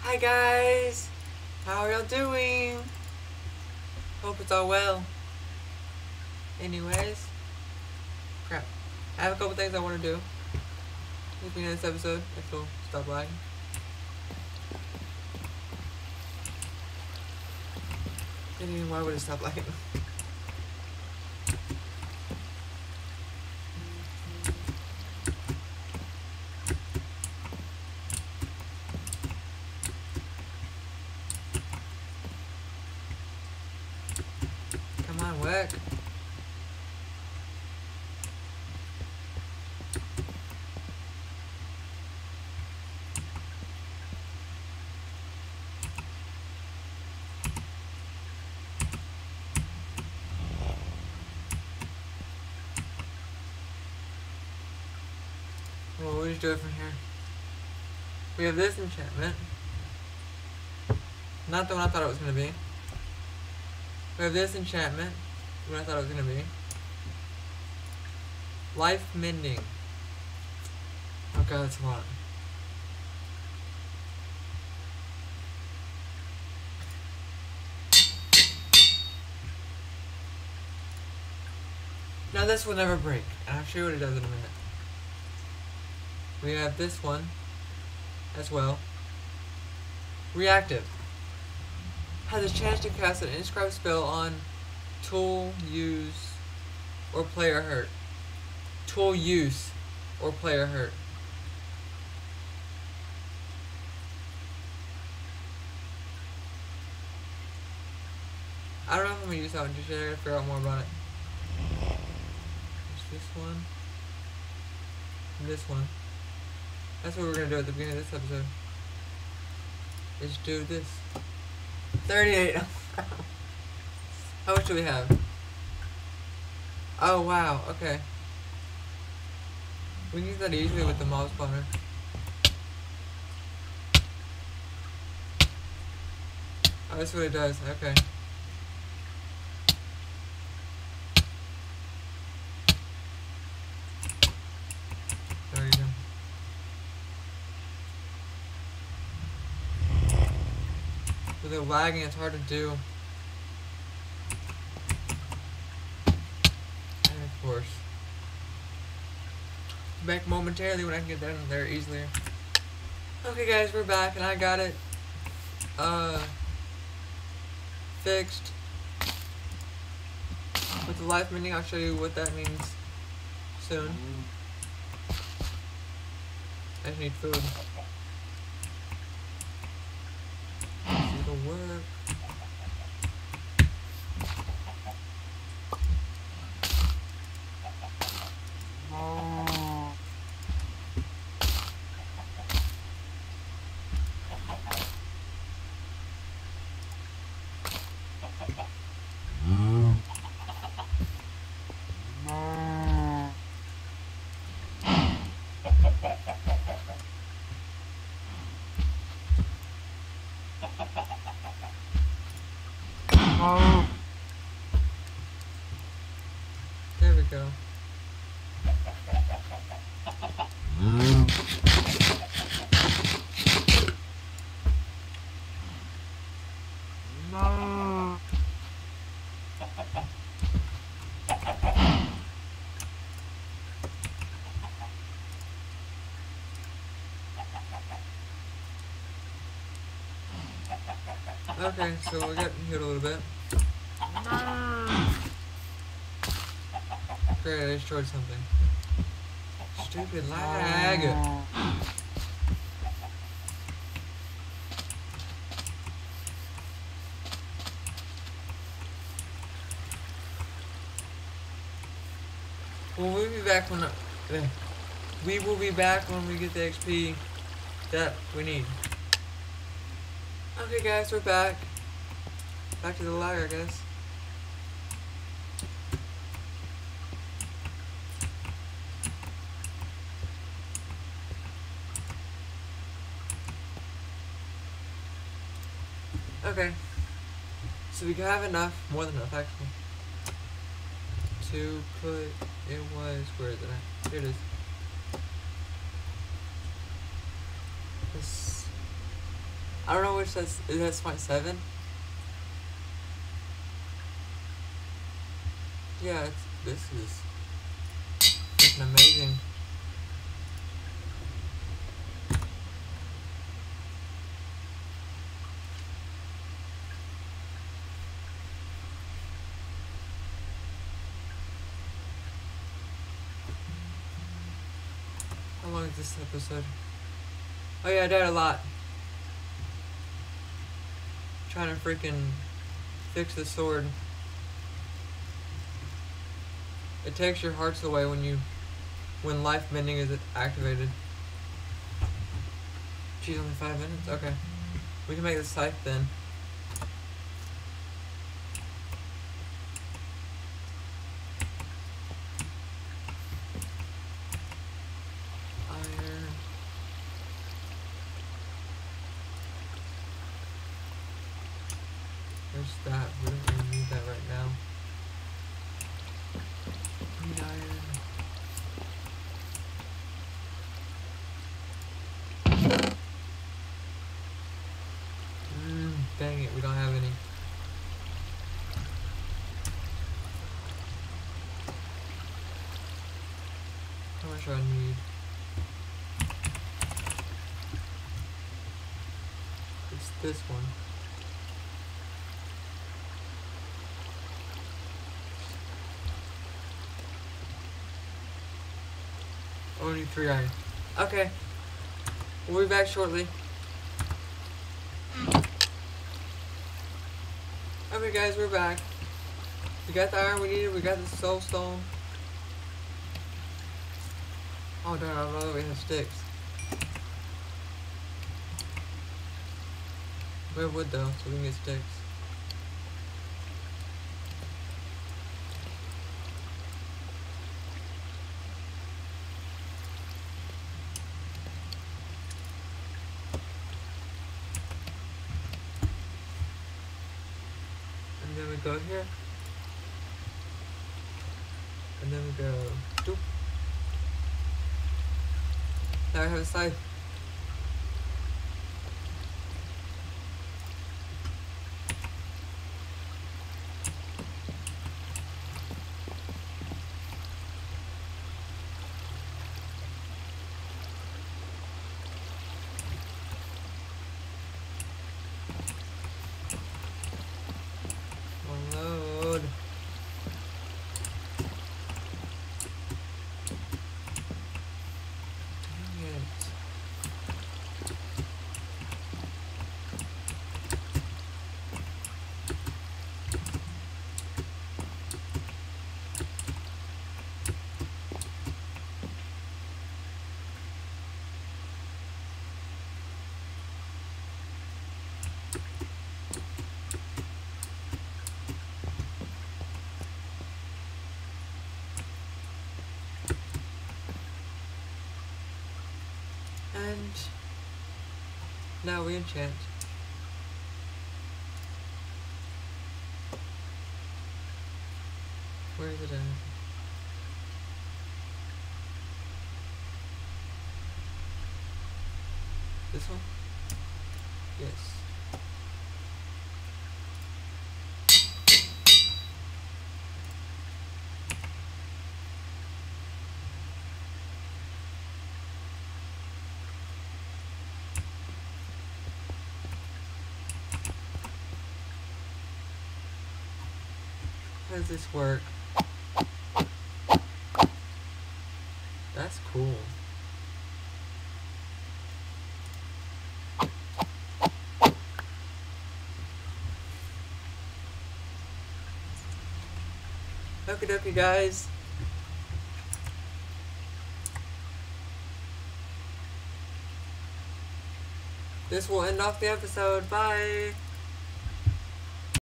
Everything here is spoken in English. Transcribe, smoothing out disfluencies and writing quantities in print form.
Hi guys, how are y'all doing? Hope it's all well. Anyways, crap. I have a couple things I want to do at the beginning of this episode, if it'll stop lagging. Why would it stop lagging? Come on, work. Well, we'll just do it from here. We have this enchantment. Not the one I thought it was going to be. We have this enchantment. What I thought it was going to be. Life mending. Oh god, that's a lot. Now this will never break, and I'll show you what it does in a minute. We have this one as well. Reactive. Has a chance to cast an inscribed spell on tool use or player hurt. Tool use or player hurt. I don't know if I'm gonna use that one just yet. I gotta figure out more about it. There's this one. And this one. That's what we're gonna do at the beginning of this episode. Is do this. 38. How much do we have? Oh wow, okay. We can use that easily with the mob spawner. Oh, that's what it does, okay. There you go. With it lagging, it's hard to do. And of course, back momentarily when I can get down there easier. Okay guys, we're back and I got it fixed with the life mending. I'll show you what that means soon. I just need food. It'll work. There we go. Okay, so we got hit a little bit. Great, I destroyed something. Stupid lag. Well, we'll be back when we will be back when we get the XP that we need. Okay guys, we're back. Back to the lag, I guess. Okay. So we have enough, more than enough actually, to put, it was, where is it at? Here it is. This I don't know which that's. Is that Smite 7? Yeah, this is freaking amazing. How long is this episode? Oh yeah, I died a lot. Trying to freaking fix the sword. It takes your hearts away when life bending is activated. Geez, only 5 minutes? Okay. We can make the scythe then. Iron. There's that. We don't really need that right now. Need iron. Dang it, we don't have any. How much do I need? It's this one. Only 3 iron. Okay. We'll be back shortly. Okay guys, we're back. We got the iron we needed, we got the soul stone. Oh darn, I don't know that we have sticks. We have wood though, so we can get sticks. And then we go here. And then we go doop. Now I have a scythe. Load. Dang it. And now we enchant. Where is it at? This one? Yes. How does this work? That's cool. Okie dokie guys. This will end off the episode. Bye.